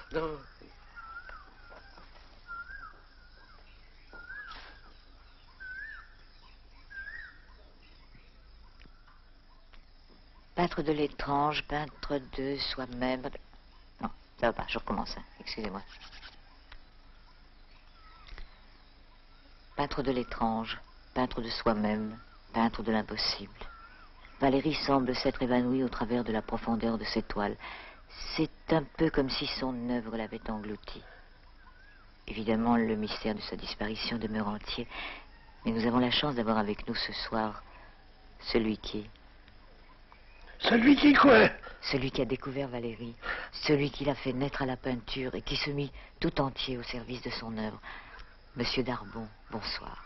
Non. Peintre de l'étrange, peintre de soi-même. Non, ça va pas, je recommence, hein. Excusez-moi. Peintre de l'étrange, peintre de soi-même, peintre de l'impossible. Valérie semble s'être évanouie au travers de la profondeur de ses toiles. C'est un peu comme si son œuvre l'avait engloutie. Évidemment, le mystère de sa disparition demeure entier, mais nous avons la chance d'avoir avec nous ce soir celui qui... Celui qui quoi? Celui qui a découvert Valérie, celui qui l'a fait naître à la peinture et qui se mit tout entier au service de son œuvre. Monsieur Darbon, bonsoir.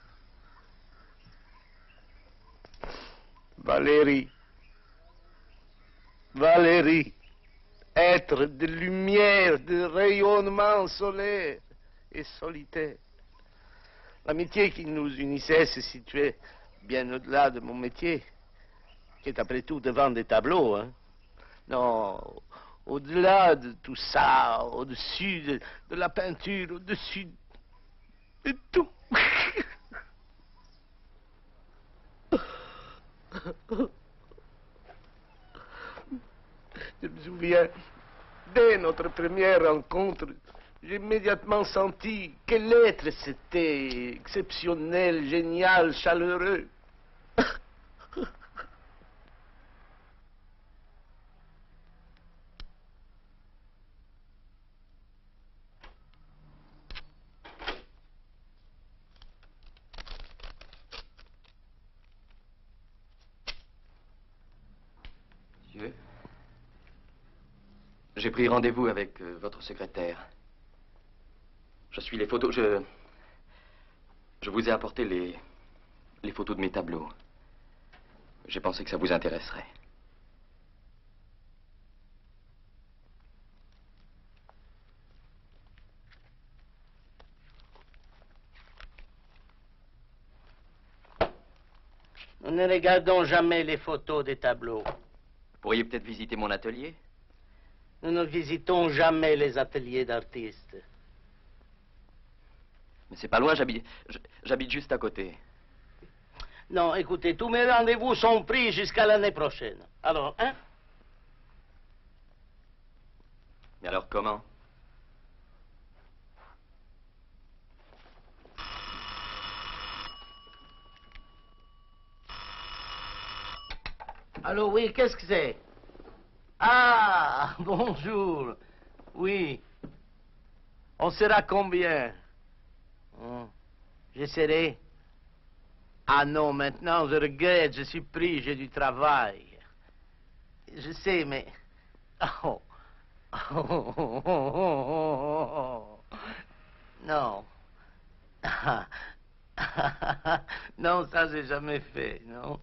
Valérie. Valérie. Être de lumière, de rayonnement solaire et solitaire. L'amitié qui nous unissait se situait bien au-delà de mon métier, qui est après tout devant des tableaux, hein. Non, au-delà de tout ça, au-dessus de la peinture, au-dessus de tout. Je me souviens, dès notre première rencontre, j'ai immédiatement senti quel être c'était, exceptionnel, génial, chaleureux. Monsieur, j'ai pris rendez-vous avec votre secrétaire. Je suis les photos. Je vous ai apporté les photos de mes tableaux. J'ai pensé que ça vous intéresserait. Nous ne regardons jamais les photos des tableaux. Vous pourriez peut-être visiter mon atelier? Nous ne visitons jamais les ateliers d'artistes. Mais c'est pas loin, j'habite juste à côté. Non, écoutez, tous mes rendez-vous sont pris jusqu'à l'année prochaine. Alors, hein? Mais alors comment? Allô, oui, qu'est-ce que c'est? Ah, bonjour. Oui. On sera combien? J'essaierai. Ah non, maintenant, je regrette, je suis pris, j'ai du travail. Je sais, mais... Oh. Non. Non, ça, j'ai jamais fait, non.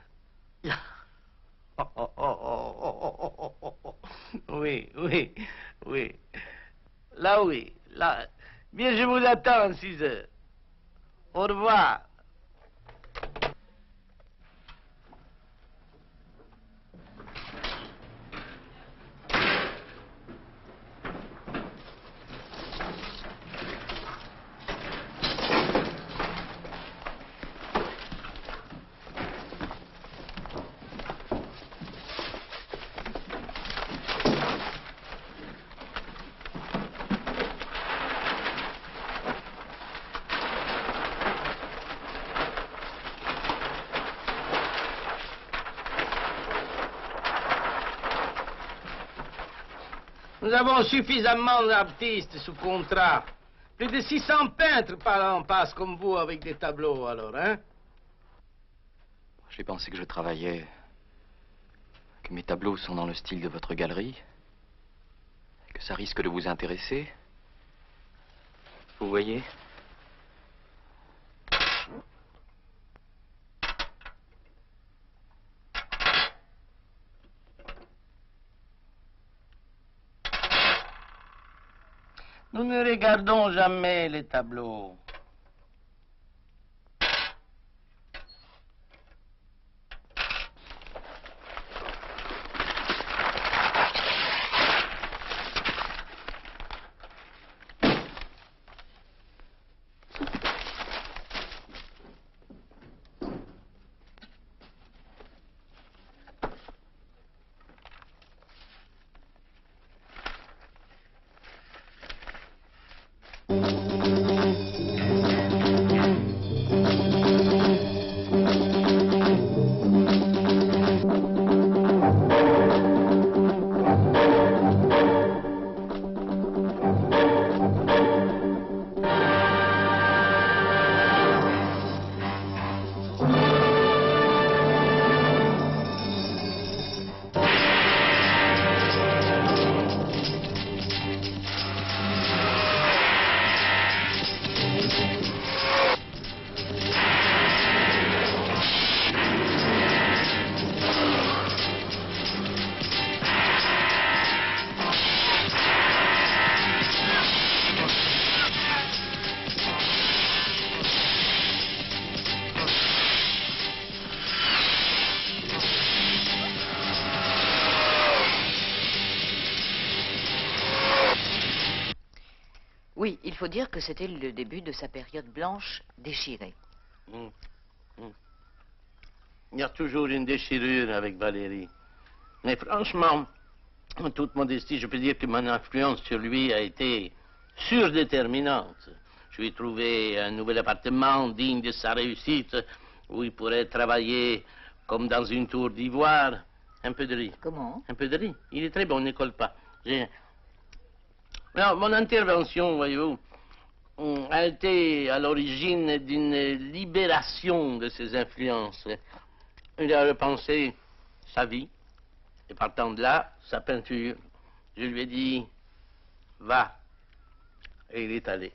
Oui, oui, oui. Là, oui, là. Bien, je vous attends à 6 heures. Au revoir. Nous avons suffisamment d'artistes sous contrat. Plus de 600 peintres par an passent comme vous avec des tableaux, alors, hein? J'ai pensé que je travaillais... que mes tableaux sont dans le style de votre galerie. Que ça risque de vous intéresser. Vous voyez? Nous ne regardons jamais les tableaux. faut dire que c'était le début de sa période blanche déchirée. Il y a toujours une déchirure avec Valérie. Mais franchement, en toute modestie, je peux dire que mon influence sur lui a été surdéterminante. Je lui ai trouvé un nouvel appartement digne de sa réussite, où il pourrait travailler comme dans une tour d'ivoire. Un peu de riz. Comment? Un peu de riz. Il est très bon, ne colle pas. Non, mon intervention, voyez-vous, a été à l'origine d'une libération de ses influences. Il a repensé sa vie, et partant de là, sa peinture. Je lui ai dit, va. Et il est allé.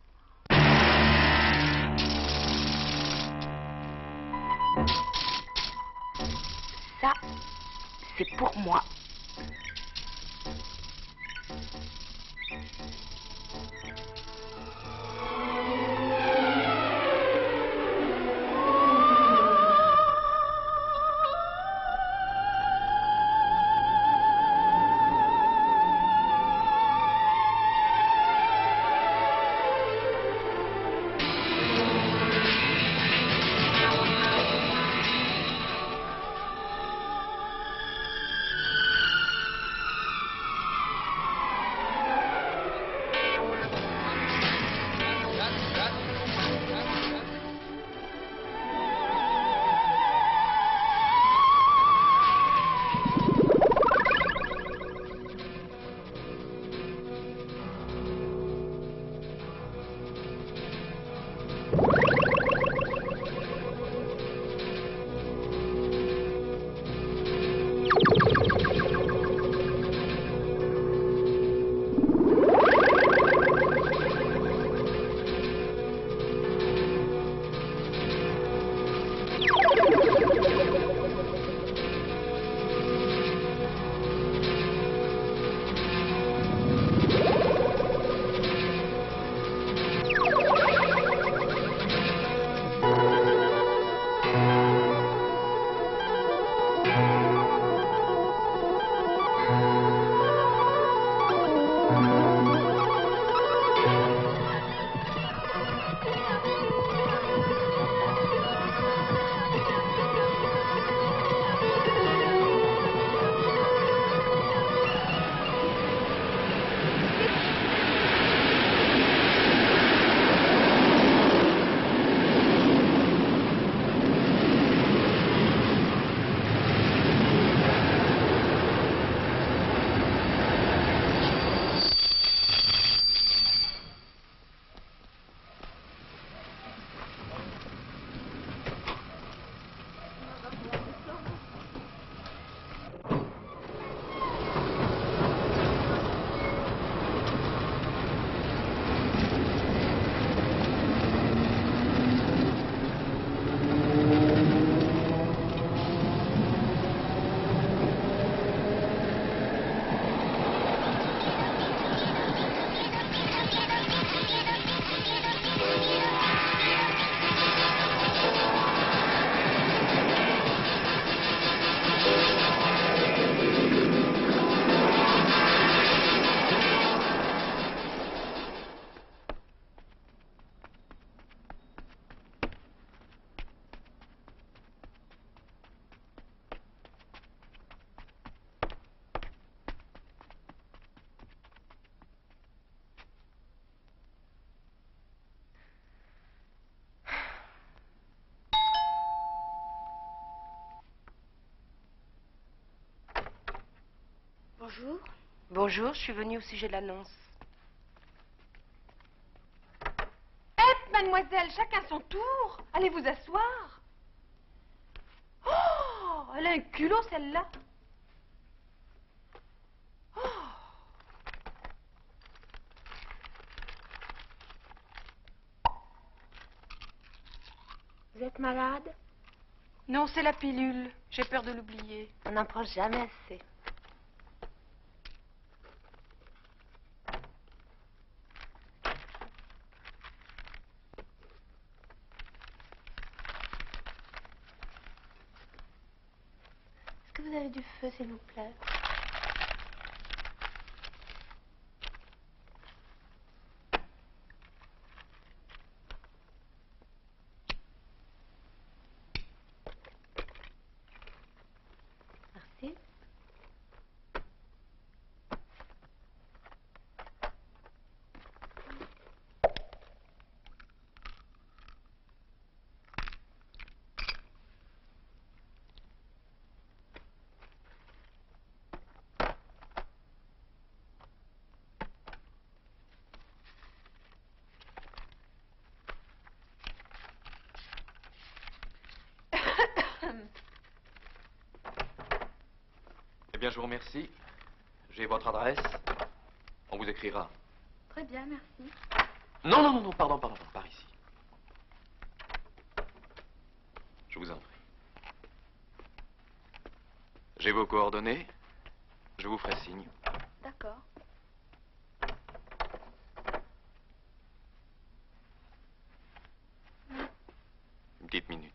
Ça, c'est pour moi. Bonjour. Bonjour, je suis venue au sujet de l'annonce. Mademoiselle, chacun son tour. Allez vous asseoir. Oh, elle a un culot, celle-là. Oh. Vous êtes malade? Non, c'est la pilule. J'ai peur de l'oublier. On n'en prend jamais assez. Est-ce que vous avez du feu, s'il vous plaît? Bien, je vous remercie. J'ai votre adresse. On vous écrira. Très bien, merci. Non, non, non, non, pardon, par ici. Je vous en prie. J'ai vos coordonnées. Je vous ferai signe. D'accord. Une petite minute.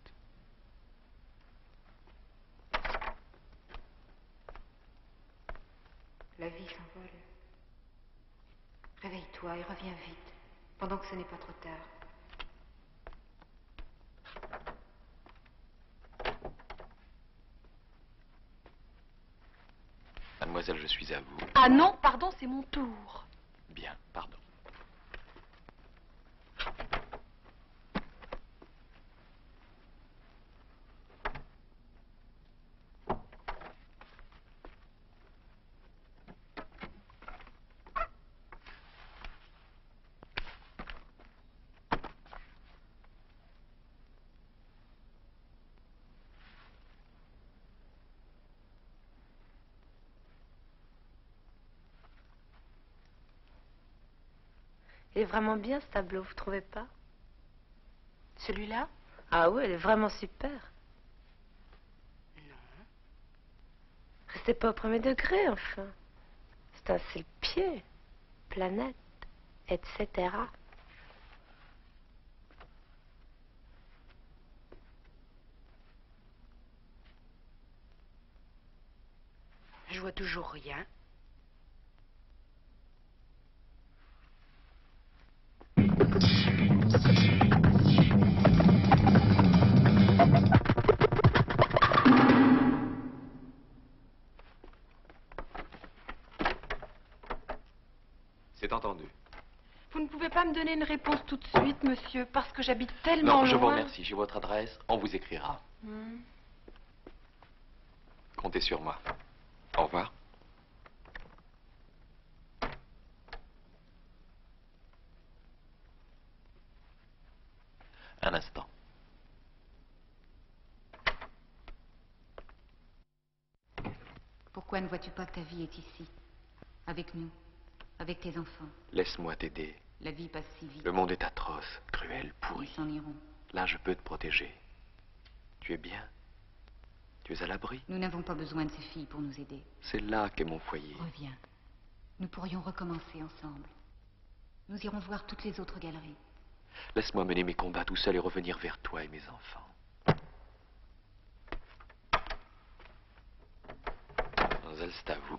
La vie s'envole. Réveille-toi et reviens vite, pendant que ce n'est pas trop tard. Mademoiselle, je suis à vous. Ah non, pardon, c'est mon tour. Bien, pardon. Il est vraiment bien ce tableau, vous trouvez pas? Celui-là? Ah oui, elle est vraiment super. Non. Restez pas au premier degré, enfin. C'est ainsi le pied, planète, etc. Je vois toujours rien. C'est entendu. Vous ne pouvez pas me donner une réponse tout de suite, monsieur, parce que j'habite tellement Non, je vous loin. remercie. J'ai votre adresse. On vous écrira. Comptez sur moi. Au revoir. Un instant. Pourquoi ne vois-tu pas que ta vie est ici, avec nous, avec tes enfants? Laisse-moi t'aider. La vie passe si vite. Le monde est atroce, cruel, Ils pourri. s'en iront. Là, je peux te protéger. Tu es bien? Tu es à l'abri? Nous n'avons pas besoin de ces filles pour nous aider. C'est là qu'est mon foyer. Reviens. Nous pourrions recommencer ensemble. Nous irons voir toutes les autres galeries. Laisse-moi mener mes combats tout seul et revenir vers toi et mes enfants. Mademoiselle, c'est à vous.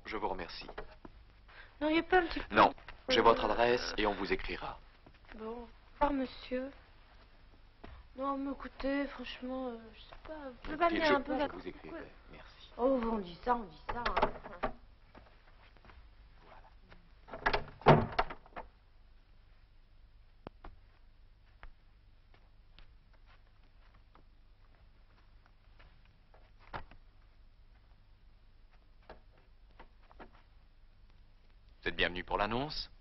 Je vous remercie. N'auriez pas un petit peu... Non, j'ai votre adresse et on vous écrira. Bon, au revoir, monsieur. Non, mais écoutez, franchement, je sais pas, vous pouvez pas venir un peu... Je vous écrirai, merci. Oh, on dit ça, hein. Vous êtes bienvenu pour l'annonce.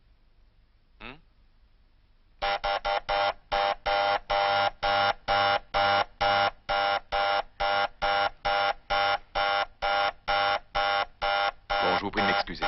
Bon, je vous prie de m'excuser.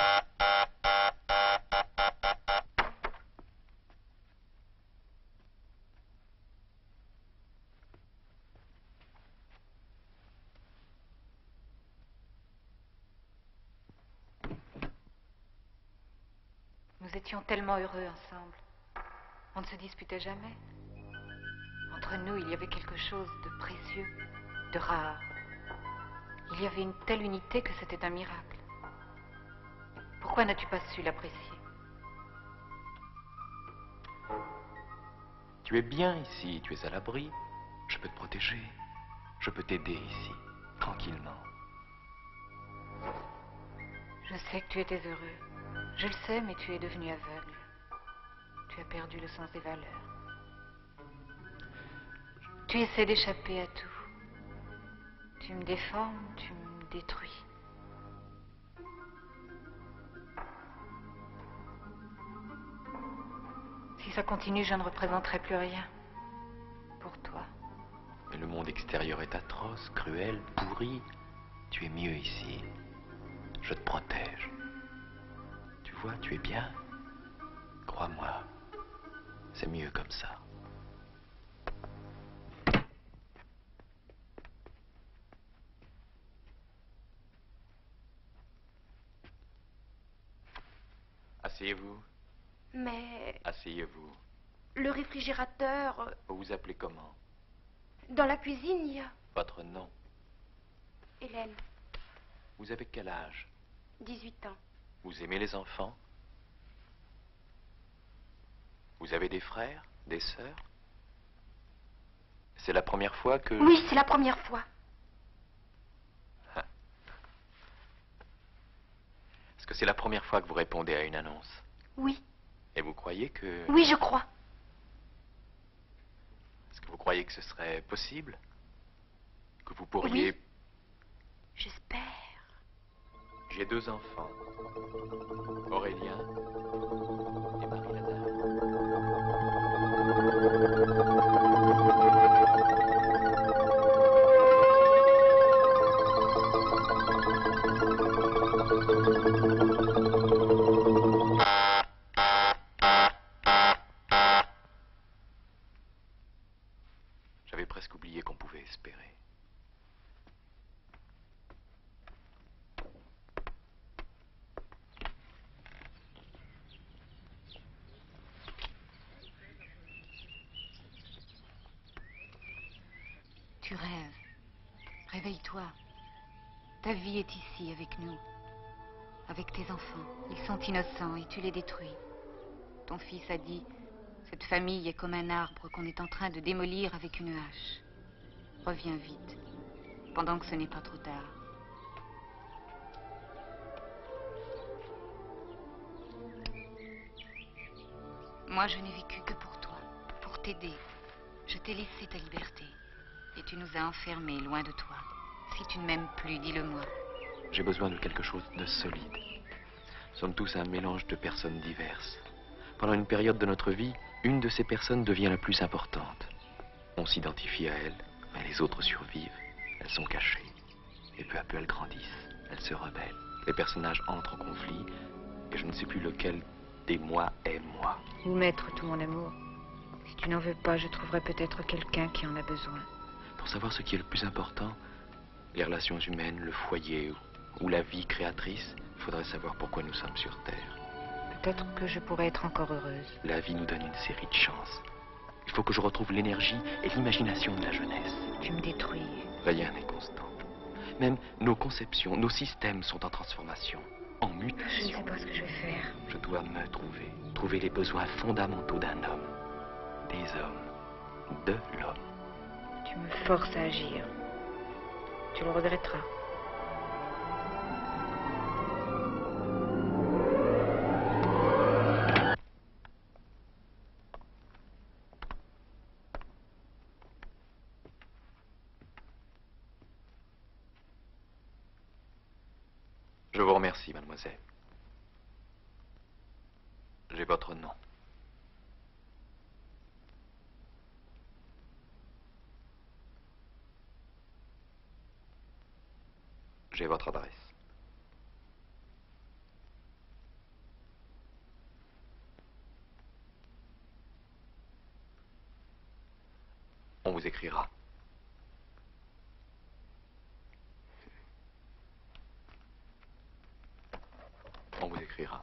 Nous étions tellement heureux ensemble. On ne se disputait jamais. Entre nous, il y avait quelque chose de précieux, de rare. Il y avait une telle unité que c'était un miracle. Pourquoi n'as-tu pas su l'apprécier? Tu es bien ici, tu es à l'abri. Je peux te protéger. Je peux t'aider ici, tranquillement. Je sais que tu étais heureux. Je le sais, mais tu es devenu aveugle. Tu as perdu le sens des valeurs. Tu essaies d'échapper à tout. Tu me déformes, tu me détruis. Si ça continue, je ne représenterai plus rien. Pour toi. Mais le monde extérieur est atroce, cruel, pourri. Tu es mieux ici. Je te protège. Tu vois, tu es bien. Crois-moi, c'est mieux comme ça. Asseyez-vous. Mais Asseyez-vous. le réfrigérateur, Vous vous appelez comment? dans la cuisine, il y a... Votre nom? Hélène, Vous avez quel âge? 18 ans. Vous aimez les enfants? Vous avez des frères, des sœurs? C'est la première fois que... Oui, c'est la première fois. Est-ce que c'est la première fois que vous répondez à une annonce? Oui, Et vous croyez que... oui, je crois. Est-ce que vous croyez que ce serait possible? Que vous pourriez... Oui. J'espère. J'ai 2 enfants. Aurélien et Marie-Lazare. J'avais presque oublié qu'on pouvait espérer. Tu rêves. Réveille-toi. Ta vie est ici avec nous. Avec tes enfants. Ils sont innocents et tu les détruis. Ton fils a dit, cette famille est comme un arbre qu'on est en train de démolir avec une hache. Reviens vite, pendant que ce n'est pas trop tard. Moi, je n'ai vécu que pour toi, pour t'aider. Je t'ai laissé ta liberté. Et tu nous as enfermés loin de toi. Si tu ne m'aimes plus, dis-le-moi. J'ai besoin de quelque chose de solide. Nous sommes tous un mélange de personnes diverses. Pendant une période de notre vie, une de ces personnes devient la plus importante. On s'identifie à elle, mais les autres survivent. Elles sont cachées. Et peu à peu, elles grandissent. Elles se rebellent. Les personnages entrent en conflit. Et je ne sais plus lequel des moi est moi. Où mettre tout mon amour? Si tu n'en veux pas, je trouverai peut-être quelqu'un qui en a besoin. Pour savoir ce qui est le plus important, les relations humaines, le foyer ou la vie créatrice, il faudrait savoir pourquoi nous sommes sur Terre. Peut-être que je pourrais être encore heureuse. La vie nous donne une série de chances. Il faut que je retrouve l'énergie et l'imagination de la jeunesse. Tu me détruis. Rien n'est constant. Même nos conceptions, nos systèmes sont en transformation. en Je ne mutation. sais pas ce que je vais faire. Je dois me trouver. Trouver les besoins fondamentaux d'un homme. Des hommes. De l'homme. Tu me forces à agir. Tu le regretteras. Je vous remercie, mademoiselle. J'ai votre nom. J'ai votre adresse. On vous écrira. On vous écrira.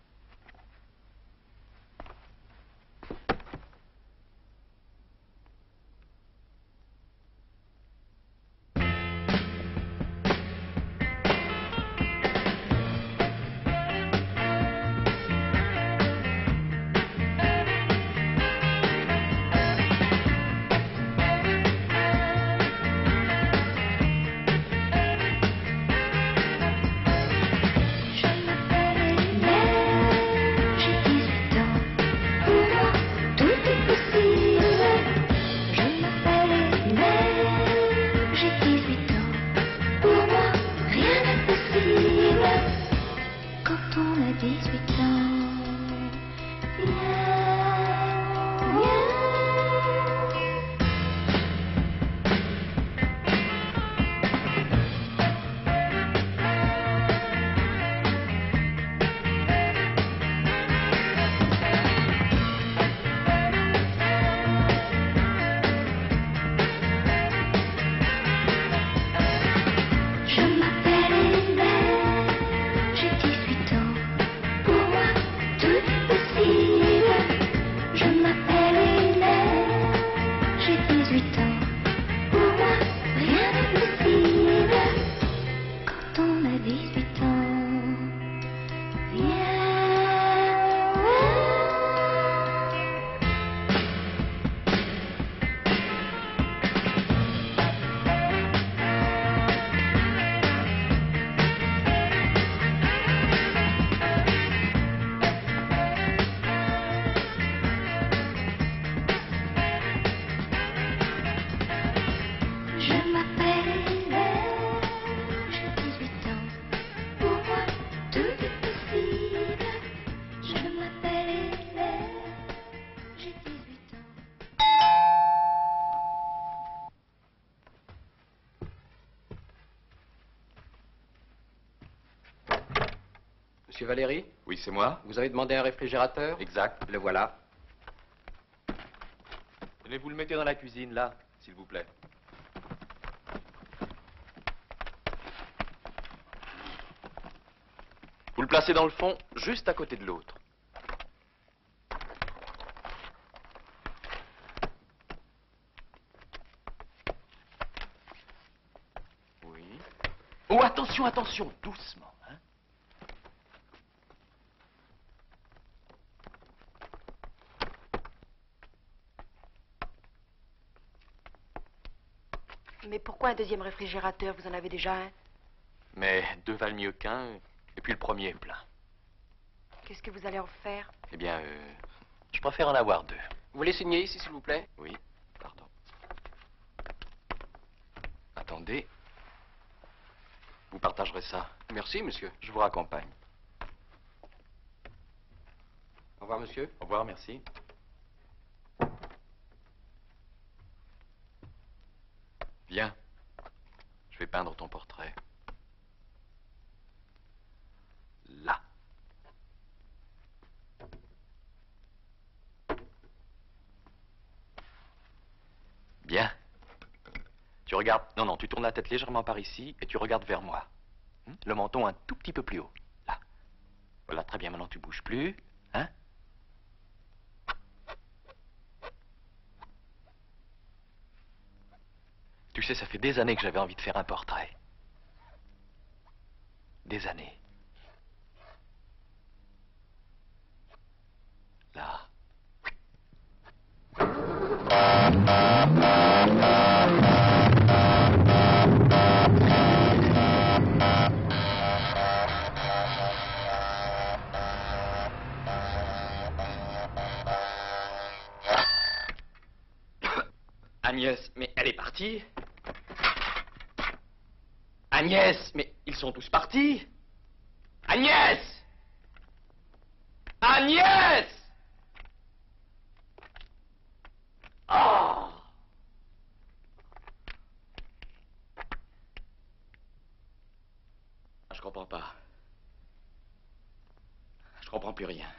Monsieur Valéry, Oui, c'est moi. vous avez demandé un réfrigérateur? Exact. Le voilà. Tenez, vous le mettez dans la cuisine, là, s'il vous plaît. Vous le placez dans le fond, juste à côté de l'autre. Oui. Oh, attention, attention, doucement, hein. Mais pourquoi un deuxième réfrigérateur? Vous en avez déjà un? Mais deux valent mieux qu'un, et puis le premier est plein. Qu'est-ce que vous allez en faire? Eh bien, je préfère en avoir deux. Vous voulez signer ici, s'il vous plaît? Oui, pardon. Attendez. Vous partagerez ça. Merci, monsieur. Je vous raccompagne. Au revoir, monsieur. Au revoir, merci. Viens. Je vais peindre ton portrait. Là. Bien. Tu regardes... Non, non, tu tournes la tête légèrement par ici et tu regardes vers moi. Le menton un tout petit peu plus haut. Là. Voilà, très bien. Maintenant, tu bouges plus. Hein? Tu sais, ça fait des années que j'avais envie de faire un portrait. Des années. Agnès, mais elle est partie. Agnès, mais ils sont tous partis. Agnès! Agnès! Oh! Je comprends pas. Je comprends plus rien.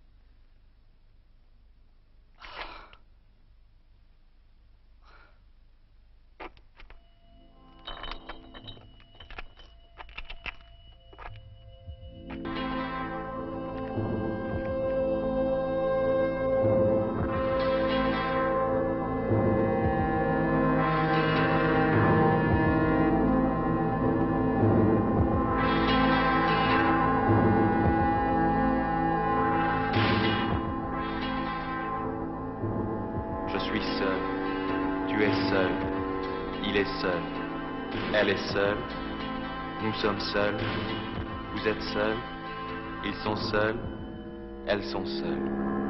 Elle est seule, nous sommes seuls, vous êtes seuls, ils sont seuls, elles sont seules.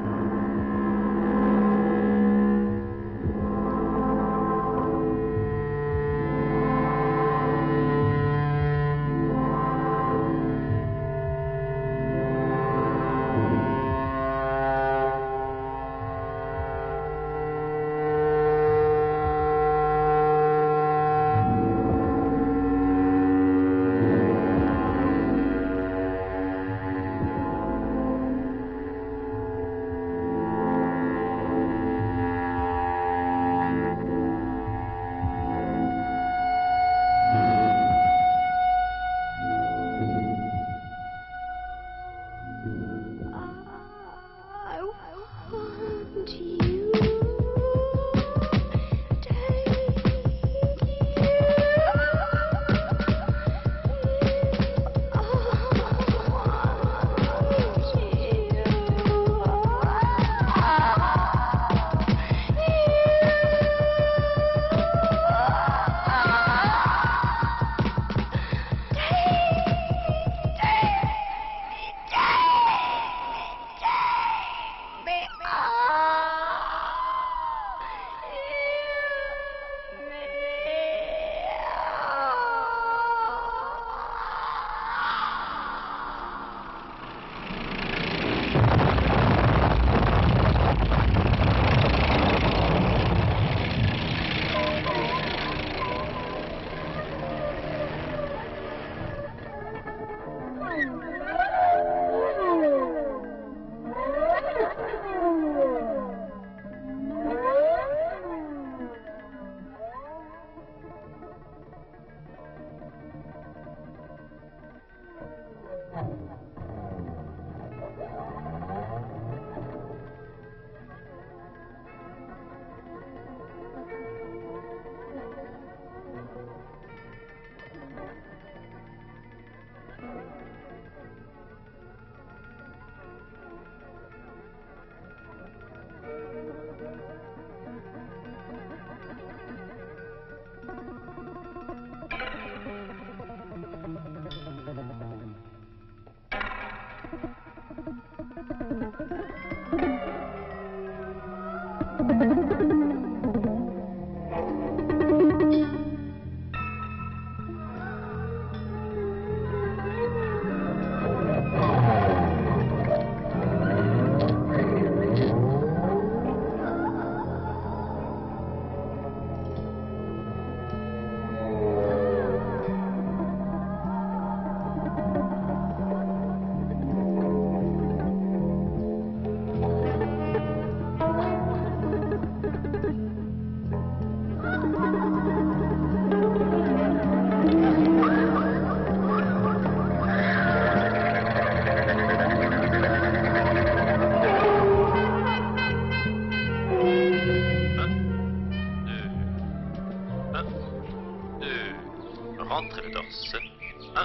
Rentrez le torse. 1,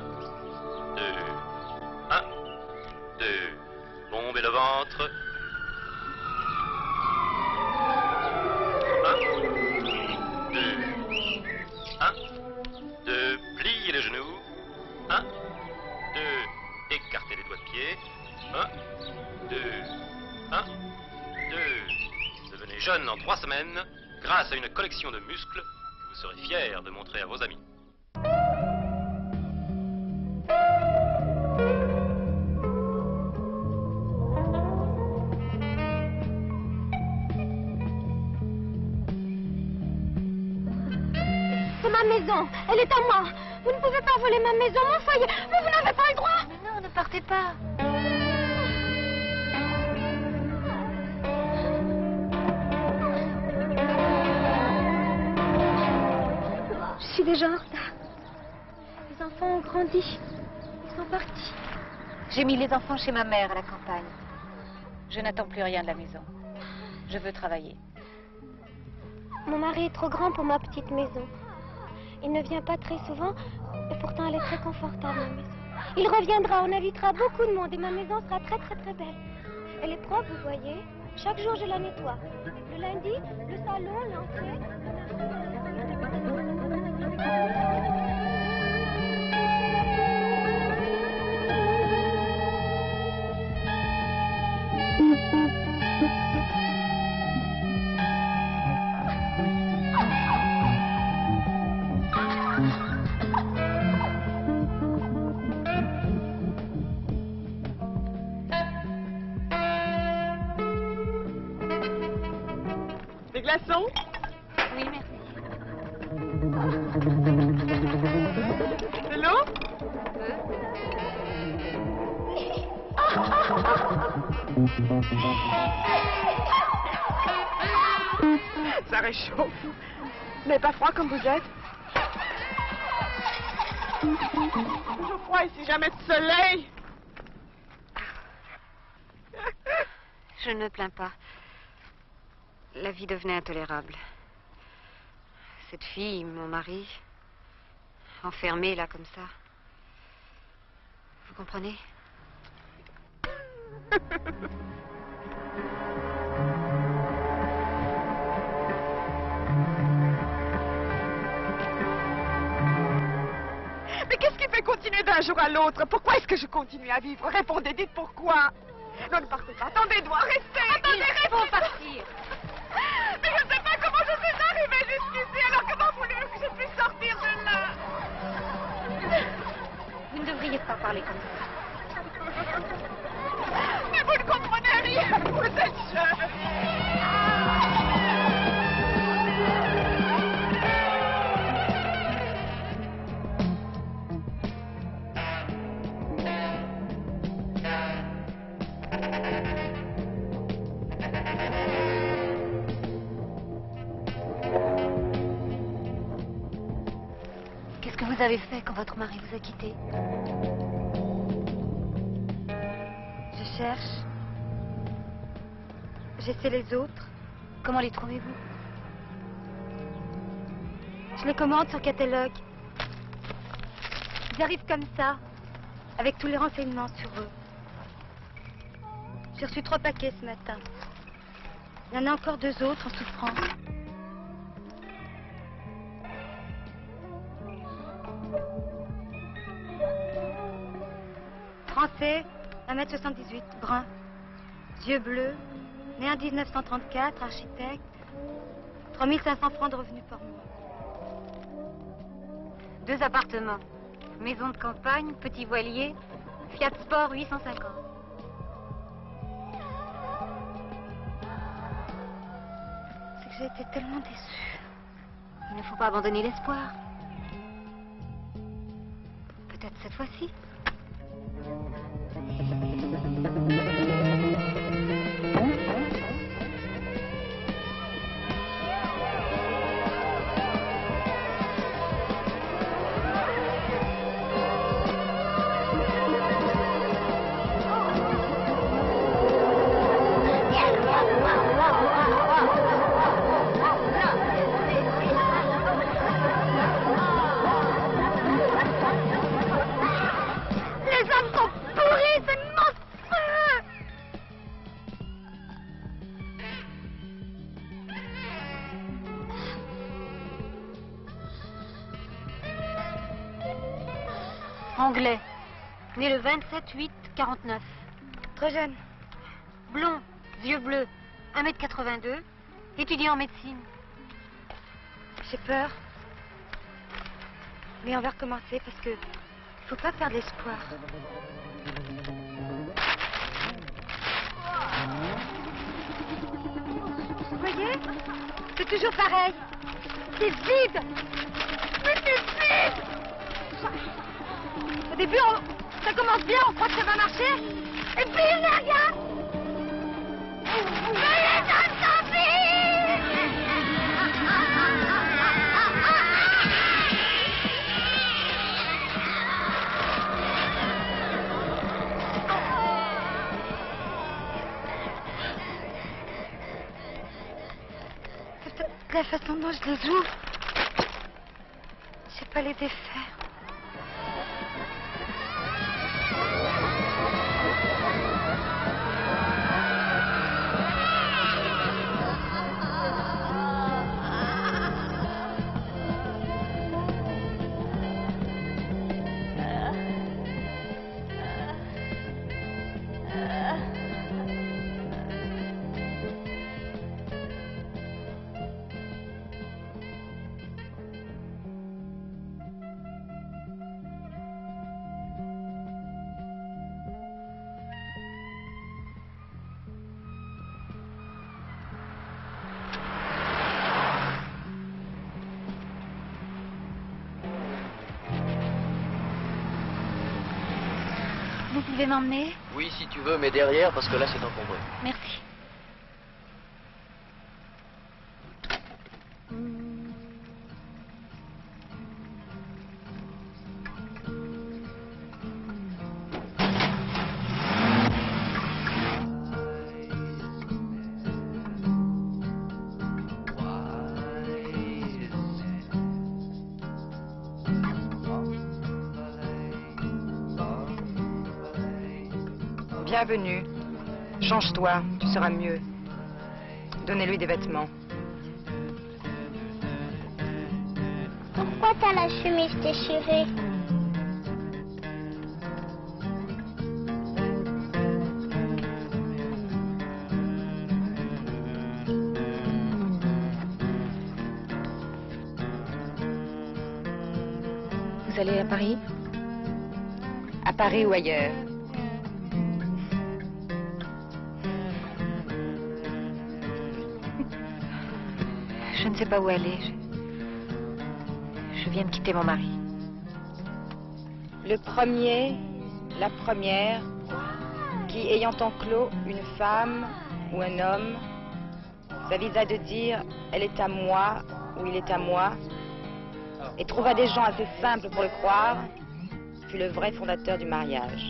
2, 1, 2. Tombez le ventre. 1, 3 semaines grâce à une collection de muscles que vous serez fiers de montrer à vos amis. C'est ma maison, elle est à moi. Vous ne pouvez pas voler ma maison, mon foyer, mais vous n'avez pas le droit. Mais non, ne partez pas. Je suis déjà en retard. Les enfants ont grandi. Ils sont partis. J'ai mis les enfants chez ma mère à la campagne. Je n'attends plus rien de la maison. Je veux travailler. Mon mari est trop grand pour ma petite maison. Il ne vient pas très souvent, et pourtant elle est très confortable, ma maison. Il reviendra, on invitera beaucoup de monde et ma maison sera très très très belle. Elle est propre, vous voyez. Chaque jour, je la nettoie. Le lundi, le salon, l'entrée. Des glaçons? Oui, merci. De l'eau? Ça réchauffe. Vous n'avez pas froid comme vous êtes? Toujours froid ici, jamais de soleil. Je ne me plains pas. La vie devenait intolérable. Cette fille, mon mari, enfermée là comme ça. Vous comprenez? Mais qu'est-ce qui fait continuer d'un jour à l'autre? Pourquoi est-ce que je continue à vivre? Répondez, dites pourquoi. Non, ne partez pas. Attendez, doigt, restez. Attendez, restez. Il faut partir. Mais je ne sais pas comment je suis arrivée jusqu'ici. Alors comment voulez-vous que je puisse sortir de là? Vous ne devriez pas parler comme ça. Mais vous ne comprenez rien. Vous êtes jeune. Qu'est-ce que vous avez fait quand votre mari vous a quitté? Je cherche. J'essaie les autres. Comment les trouvez-vous? Je les commande sur catalogue. Ils arrivent comme ça, avec tous les renseignements sur eux. J'ai reçu 3 paquets ce matin. Il y en a encore 2 autres en souffrance. Français, 1m78, brun, yeux bleus, né en 1934, architecte, 3500 francs de revenus par mois. 2 appartements, maison de campagne, petit voilier, Fiat Sport 850. C'est que j'ai été tellement déçue. Il ne faut pas abandonner l'espoir. Peut-être cette fois-ci. Les hommes sont pourris, c'est monstrueux! Anglais, né le 27-8-49. Très jeune. Blond, yeux bleus, 1m82, étudiant en médecine. J'ai peur. Mais on va recommencer parce que faut pas perdre l'espoir. Vous voyez? C'est toujours pareil. C'est vide. Mais c'est vide. Au début, ça commence bien, on croit que ça va marcher. Et puis il n'y a rien. Mais les gens s'en la façon dont je les ouvre, je sais pas les défaire. Vous pouvez m'emmener? Oui, si tu veux, mais derrière, parce que là, c'est encombré. Merci. Bienvenue. Change-toi, tu seras mieux. Donnez-lui des vêtements. Pourquoi t'as la chemise déchirée? Vous allez à Paris? À Paris ou ailleurs. Je ne sais pas où aller. Je viens de quitter mon mari. Le premier, la première, qui ayant enclos une femme ou un homme, s'avisa de dire « elle est à moi » ou « il est à moi », et trouva des gens assez simples pour le croire, fut le vrai fondateur du mariage.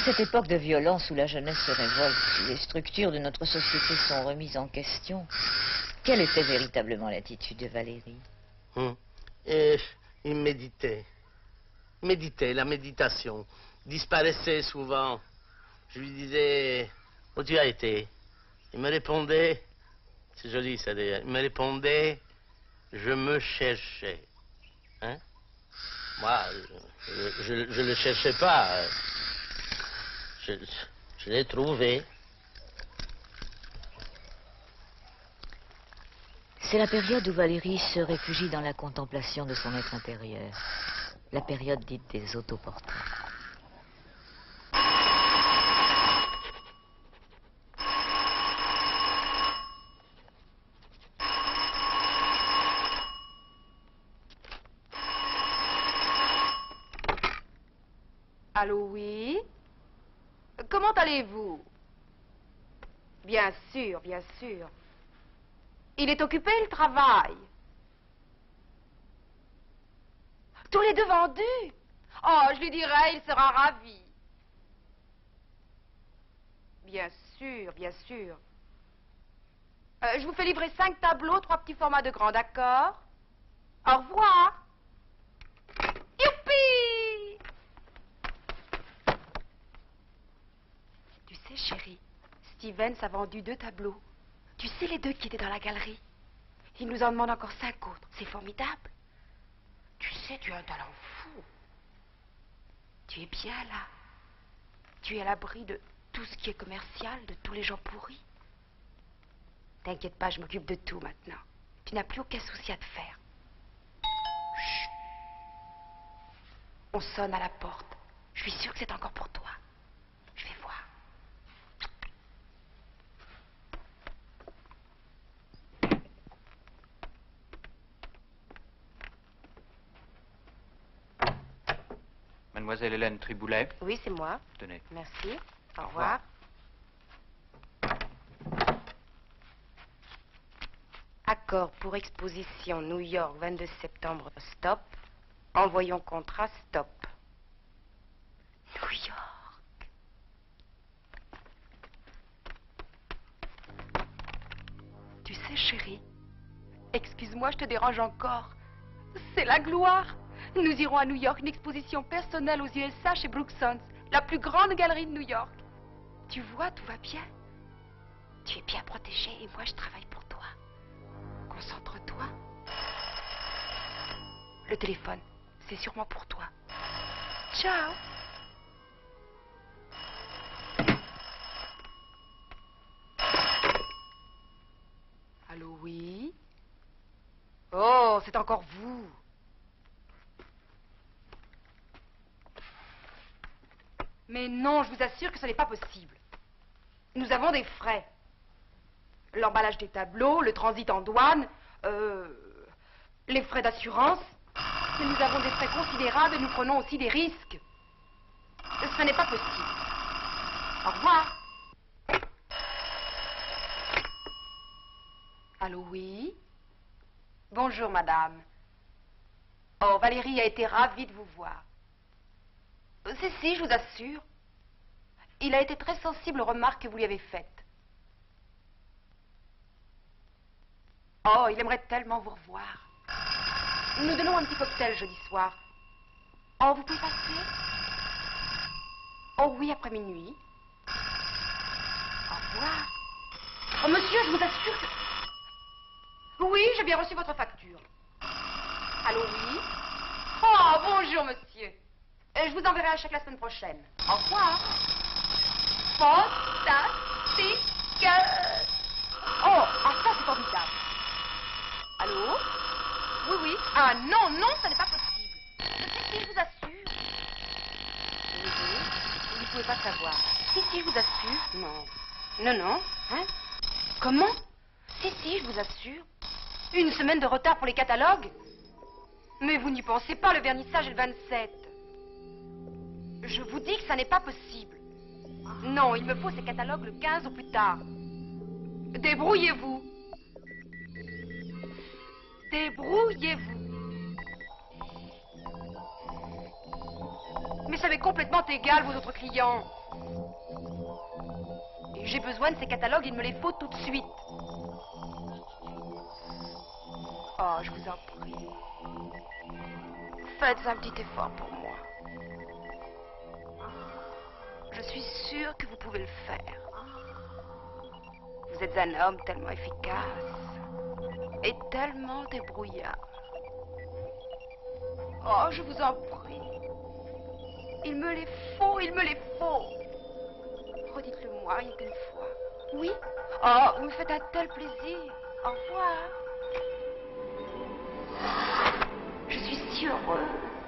cette époque de violence où la jeunesse se révolte, où les structures de notre société sont remises en question, quelle était véritablement l'attitude de Valérie? Il méditait. Méditait, la méditation. Disparaissait souvent. Je lui disais, où tu as été? Il me répondait, c'est joli ça d'ailleurs, il me répondait, je me cherchais. Hein? Moi, je le cherchais pas. Je l'ai trouvé. C'est la période où Valérie se réfugie dans la contemplation de son être intérieur. La période dite des autoportraits. Allô, oui? Comment allez-vous? Bien sûr, bien sûr. Il est occupé, il travaille. Tous les deux vendus? Oh, je lui dirai, il sera ravi. Bien sûr, bien sûr. Je vous fais livrer 5 tableaux, 3 petits formats de grands, d'accord? Au revoir. Youpi! Tu sais, chérie, Stevens a vendu 2 tableaux. Tu sais, les 2 qui étaient dans la galerie. Il nous en demande encore 5 autres. C'est formidable. Tu sais, tu as un talent fou. Tu es bien là. Tu es à l'abri de tout ce qui est commercial, de tous les gens pourris. T'inquiète pas, je m'occupe de tout maintenant. Tu n'as plus aucun souci à te faire. Chut. On sonne à la porte. Je suis sûre que c'est encore pour toi. Je vais voir. Mademoiselle Hélène Triboulet. Oui, c'est moi. Tenez. Merci. Au revoir. Accord pour exposition New York, 22 septembre, stop. Envoyons contrat, stop. New York. Tu sais, chérie, excuse-moi, je te dérange encore. C'est la gloire. Nous irons à New York, une exposition personnelle aux USA chez Brooksons, la plus grande galerie de New York. Tu vois, tout va bien. Tu es bien protégée et moi, je travaille pour toi. Concentre-toi. Le téléphone, c'est sûrement pour toi. Ciao. Allô, oui? Oh, c'est encore vous. Mais non, je vous assure que ce n'est pas possible. Nous avons des frais. L'emballage des tableaux, le transit en douane, les frais d'assurance. Mais nous avons des frais considérables et nous prenons aussi des risques. Ce n'est pas possible. Au revoir. Allô, oui? Bonjour, madame. Oh, Valérie a été ravie de vous voir. Si, je vous assure. Il a été très sensible aux remarques que vous lui avez faites. Oh, il aimerait tellement vous revoir. Nous donnons un petit cocktail jeudi soir. Oh, vous pouvez passer? Oh oui, après minuit. Au revoir. Oh, monsieur, je vous assure que... Oui, j'ai bien reçu votre facture. Allô, oui? Oh, bonjour, monsieur. Je vous enverrai un chèque la semaine prochaine. Au revoir. Fantastique. Oh, ça c'est formidable. Allô? Oui, oui. Ah non, non, ça n'est pas possible. Si, je vous assure. Oui, vous ne pouvez pas savoir. Si, je vous assure. Non. Non, non. Hein? Comment? Si, je vous assure. Une semaine de retard pour les catalogues? Mais vous n'y pensez pas, le vernissage est le 27. Je vous dis que ça n'est pas possible. Non, il me faut ces catalogues le 15 au plus tard. Débrouillez-vous. Débrouillez-vous. Mais ça m'est complètement égal, vos autres clients. J'ai besoin de ces catalogues, il me les faut tout de suite. Oh, je vous en prie. Faites un petit effort pour moi. Je suis sûre que vous pouvez le faire. Vous êtes un homme tellement efficace et tellement débrouillard. Oh, je vous en prie. Il me les faut, il me les faut. Redites-le-moi, rien qu'une fois. Oui? Oh, vous me faites un tel plaisir. Au revoir. Je suis si heureuse.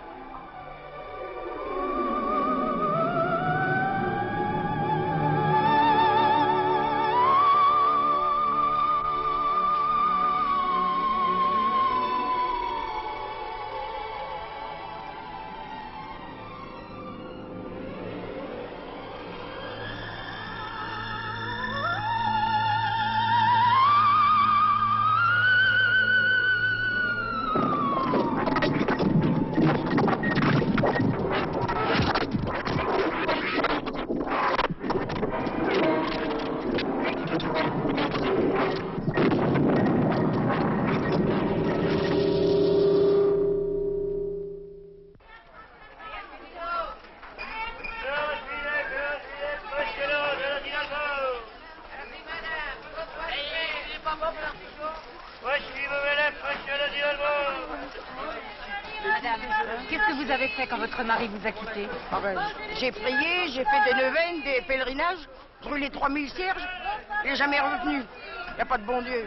Madame, qu'est-ce que vous avez fait quand votre mari vous a quitté? Ah ben, j'ai prié, j'ai fait des neuvaines, des pèlerinages, brûlé 3000 cierges, il n'est jamais revenu. Il n'y a pas de bon Dieu.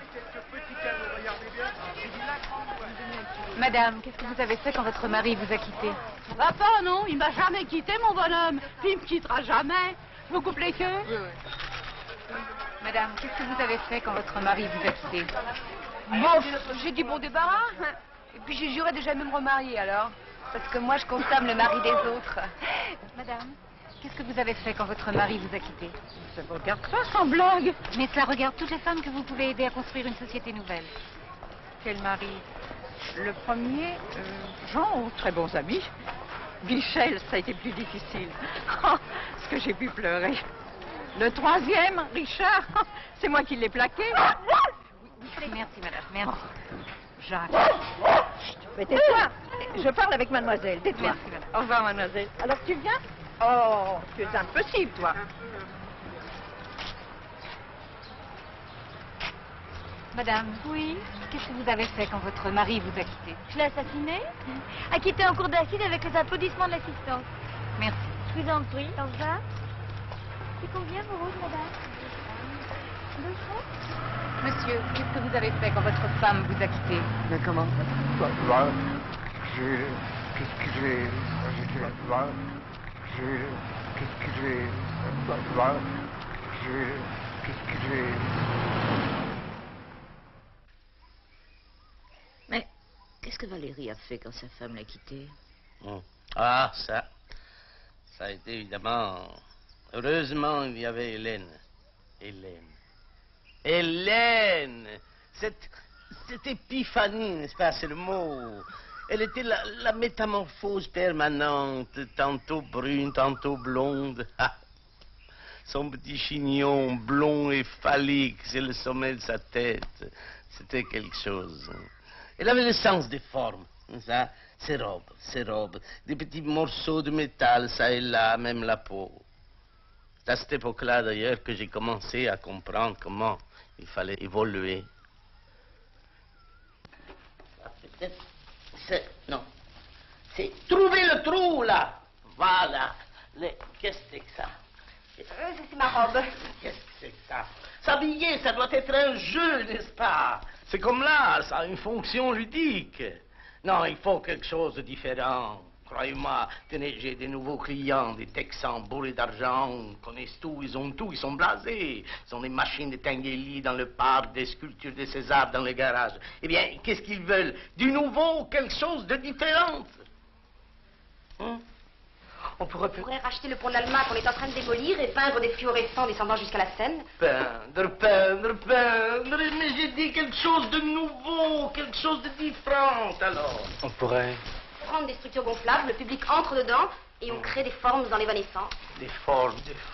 Madame, qu'est-ce que vous avez fait quand votre mari vous a quitté? Papa, non, il m'a jamais quitté, mon bonhomme. Puis il me quittera jamais. Je vous coupe les queues. Madame, qu'est-ce que vous avez fait quand votre mari vous a quitté? Bon, j'ai du bon débarras. Et puis j'ai juré de jamais me remarier alors. Parce que moi je consomme le mari des autres. Madame, qu'est-ce que vous avez fait quand votre mari vous a quitté? Ça vous regarde pas sans blague. Mais cela regarde toutes les femmes que vous pouvez aider à construire une société nouvelle. Quel mari? Le premier, Jean, très bons amis. Michel, ça a été plus difficile. Oh, ce que j'ai pu pleurer. Le troisième, Richard, c'est moi qui l'ai plaqué. Merci, madame, merci. Jacques. Mais tais-toi. Je parle avec mademoiselle, tais-toi. Merci, madame. Au revoir, mademoiselle. Alors, tu viens? Oh, tu es impossible, toi. Madame. Oui. Qu'est-ce que vous avez fait quand votre mari vous a quitté? Je l'ai assassiné, acquitté en cour d'assises avec les applaudissements de l'assistance. Merci. Je vous en prie, au revoir. C'est combien vos roses, madame? 2 francs? Monsieur, qu'est-ce que vous avez fait quand votre femme vous a quitté? Mais comment? Qu'est-ce que j'ai... Mais qu'est-ce que Valérie a fait quand sa femme l'a quitté? Ah, ça a été évidemment... Heureusement, il y avait Hélène. Hélène! Cette épiphanie, n'est-ce pas, c'est le mot. Elle était la métamorphose permanente, tantôt brune, tantôt blonde. Ah, son petit chignon blond et phallique, c'est le sommet de sa tête. C'était quelque chose. Elle avait le sens des formes, ça. Ses robes, des petits morceaux de métal, ça et là, même la peau. C'est à cette époque-là, d'ailleurs, que j'ai commencé à comprendre comment il fallait évoluer. C'est trouver le trou, là. Voilà. Qu'est-ce que c'est que ça? C'est ma robe. Qu'est-ce que c'est que ça? S'habiller, ça doit être un jeu, n'est-ce pas? C'est comme là, ça a une fonction ludique. Non, il faut quelque chose de différent. Croyez-moi, tenez, j'ai des nouveaux clients, des Texans bourrés d'argent, ils connaissent tout, ils ont tout, ils sont blasés. Ils ont des machines de Tinguely dans le parc, des sculptures de César dans le garage. Eh bien, qu'est-ce qu'ils veulent? Du nouveau, quelque chose de différent. On pourrait racheter le pont de l'Alma qu'on est en train de démolir et peindre des fluorescents descendant jusqu'à la Seine. Peindre. Mais j'ai dit quelque chose de nouveau, quelque chose de différent, alors. On pourrait... Prendre des structures gonflables, le public entre dedans Et on crée des formes dans l'évanescence. Des formes.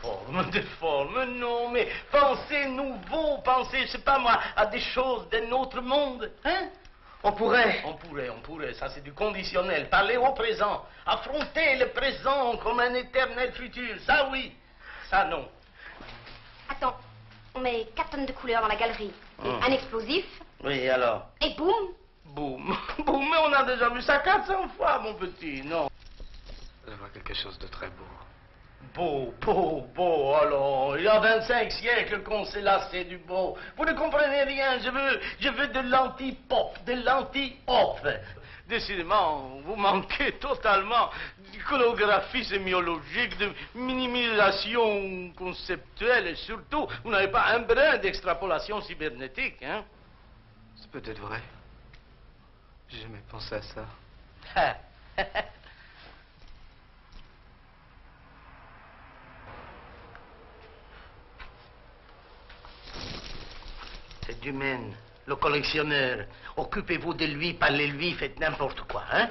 Non, mais pensez nouveau, pensez, je sais pas moi, à des choses d'un autre monde, hein? On pourrait, ça c'est du conditionnel. Parler au présent, affronter le présent comme un éternel futur, ça oui, ça non. Attends, on met 4 tonnes de couleurs dans la galerie. Un explosif. Oui, alors? Et boum. Boum, mais on a déjà vu ça 400 fois, mon petit, non? Je vois quelque chose de très beau. Beau, alors, il y a 25 siècles qu'on s'est lassé du beau. Vous ne comprenez rien, je veux de l'anti-pop, Décidément, vous manquez totalement d'iconographie sémiologique, de minimisation conceptuelle et surtout, vous n'avez pas un brin d'extrapolation cybernétique, hein? C'est peut-être vrai. J'ai jamais pensé à ça. C'est Dumaine, le collectionneur. Occupez-vous de lui, parlez-lui, faites n'importe quoi, hein?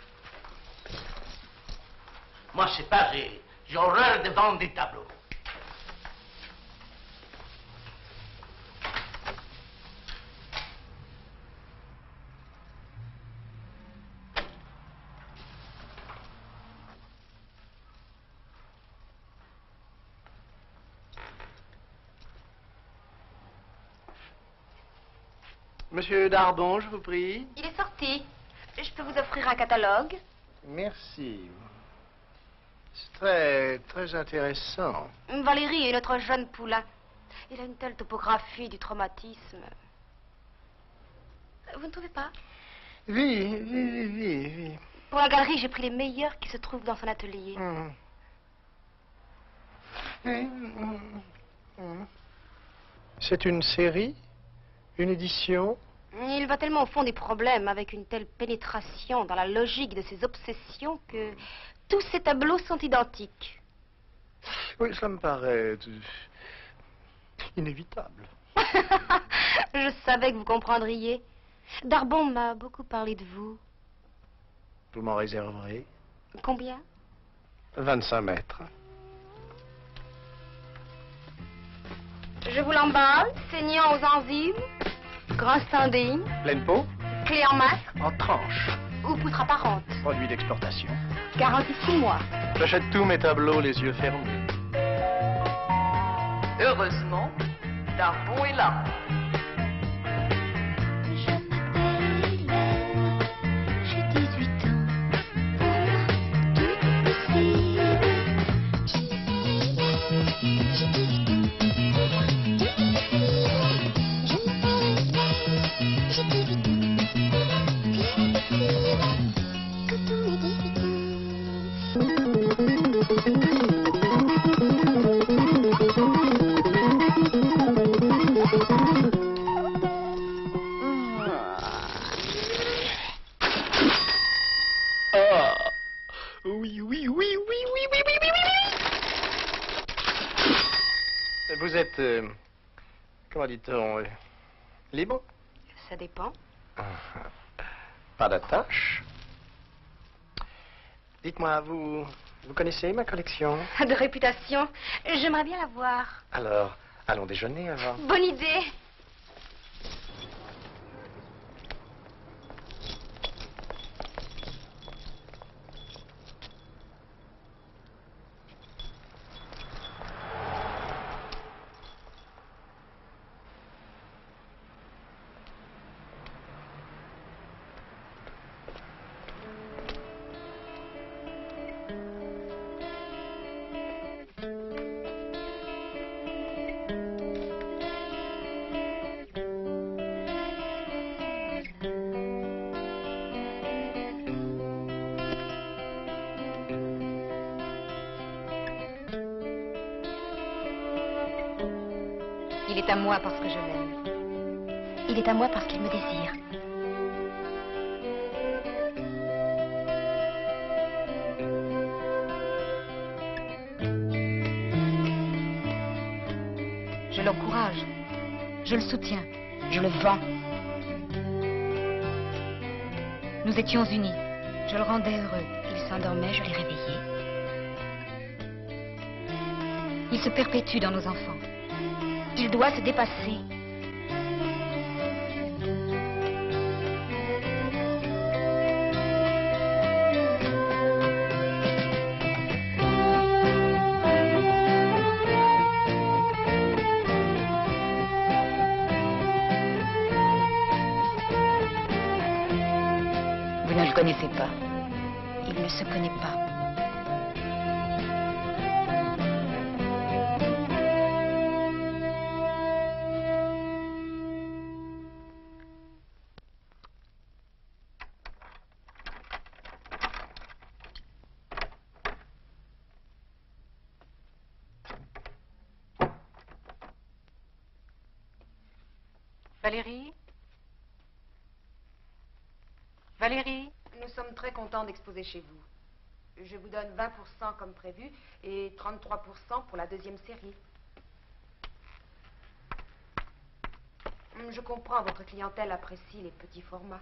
Moi, je sais pas, j'ai horreur de vendre des tableaux. Monsieur Darbon, je vous prie. Il est sorti. Je peux vous offrir un catalogue? Merci. C'est très intéressant. Valérie est notre jeune poulain. Il a une telle topographie du traumatisme. Vous ne trouvez pas? Oui. Pour la galerie, j'ai pris les meilleurs qui se trouvent dans son atelier. C'est une série? Une édition? Il va tellement au fond des problèmes avec une telle pénétration dans la logique de ses obsessions que tous ses tableaux sont identiques. Oui, cela me paraît inévitable. Je savais que vous comprendriez. Darbon m'a beaucoup parlé de vous. Vous m'en réserverez? Combien? 25 mètres. Je vous l'emballe, saignant aux enzymes, grand standing. Pleine peau? Clé en masse. En tranche. Ou poutre apparente. Produit d'exportation. Garantie 6 mois. J'achète tous mes tableaux les yeux fermés. Heureusement, Darbon est là. Vous êtes, comment dit-on, libre? Ça dépend. Pas d'attache. Dites-moi, vous connaissez ma collection? De réputation. J'aimerais bien la voir. Alors, allons déjeuner avant. Bonne idée. Il est à moi parce que je l'aime. Il est à moi parce qu'il me désire. Je l'encourage. Je le soutiens. Je le vends. Nous étions unis. Je le rendais heureux. Il s'endormait, je l'ai réveillé. Il se perpétue dans nos enfants. Il doit se dépasser. Vous ne le connaissez pas. Il ne se connaît pas. Valérie? Valérie? Nous sommes très contents d'exposer chez vous. Je vous donne 20% comme prévu et 33% pour la deuxième série. Je comprends, votre clientèle apprécie les petits formats.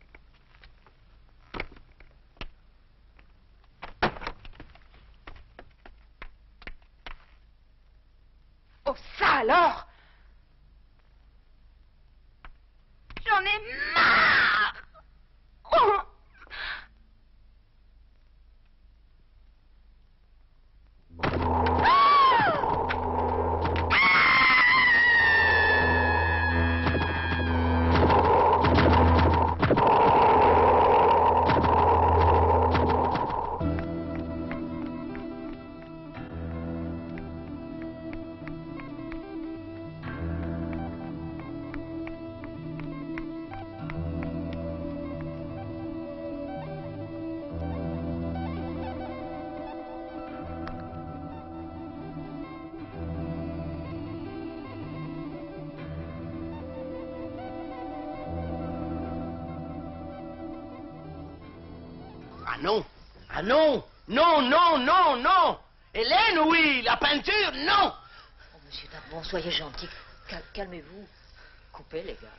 Oh, ça alors! J'en ai marre! Oh! Ah non! Ah non! Non, non, non, non! Hélène, oui! La peinture, non! Oh, monsieur Darbon, soyez gentil. Calmez-vous. Coupez, les gars.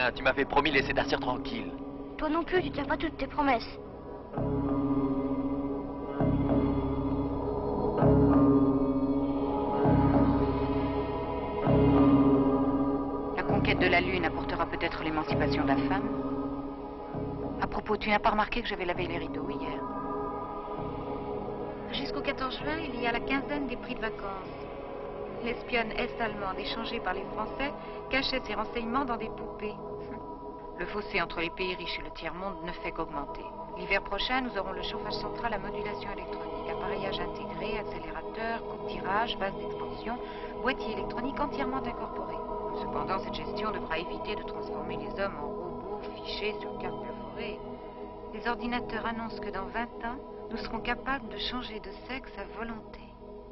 rien. Tu m'avais promis laisser ta sœur tranquille. Toi non plus, tu tiens pas toutes tes promesses. La conquête de la Lune apportera peut-être l'émancipation de la femme. À propos, tu n'as pas remarqué que j'avais lavé les rideaux hier? Jusqu'au 14 juin, il y a la quinzaine des prix de vacances. L'espionne est-allemande échangée par les Français cachait ses renseignements dans des poupées. Le fossé entre les pays riches et le tiers-monde ne fait qu'augmenter. L'hiver prochain, nous aurons le chauffage central à modulation électronique, appareillage intégré, accélérateur, coup de tirage, base d'expansion, boîtier électronique entièrement incorporé. Cependant, cette gestion devra éviter de transformer les hommes en robots fichés sur carte perforée. Les ordinateurs annoncent que dans 20 ans, nous serons capables de changer de sexe à volonté.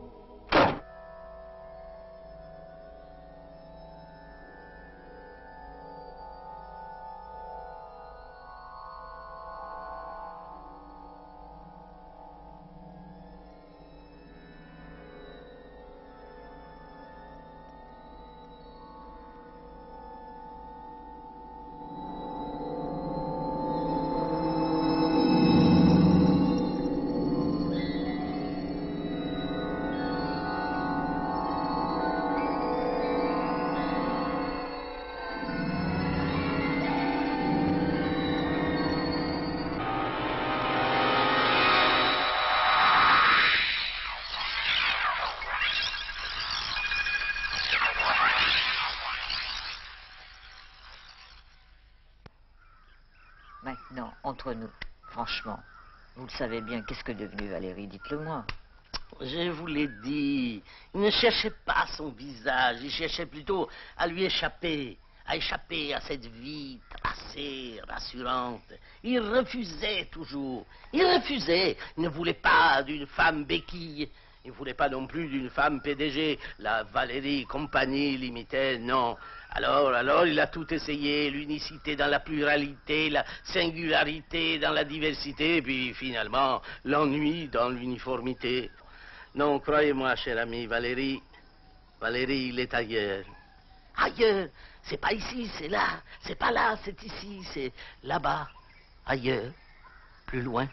Maintenant, entre nous, franchement, vous le savez bien, qu'est-ce que est devenu Valérie? Dites-le-moi. Je vous l'ai dit, il ne cherchait pas son visage, il cherchait plutôt à lui échapper, à cette vie tracée, rassurante. Il refusait toujours, il ne voulait pas d'une femme béquille, il ne voulait pas non plus d'une femme PDG, la Valérie Compagnie Limitée, non. Alors, il a tout essayé, l'unicité dans la pluralité, la singularité dans la diversité, puis finalement, l'ennui dans l'uniformité. Non, croyez-moi, cher ami, Valérie, il est ailleurs. Ailleurs, c'est pas ici, c'est là, c'est pas là, c'est ici, c'est là-bas, ailleurs, plus loin.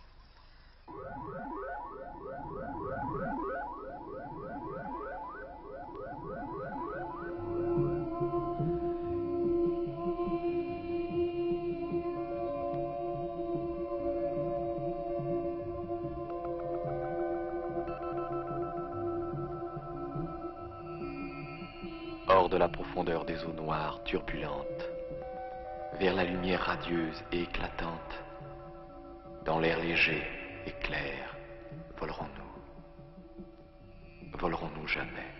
Hors de la profondeur des eaux noires, turbulentes, vers la lumière radieuse et éclatante, dans l'air léger et clair, volerons-nous jamais?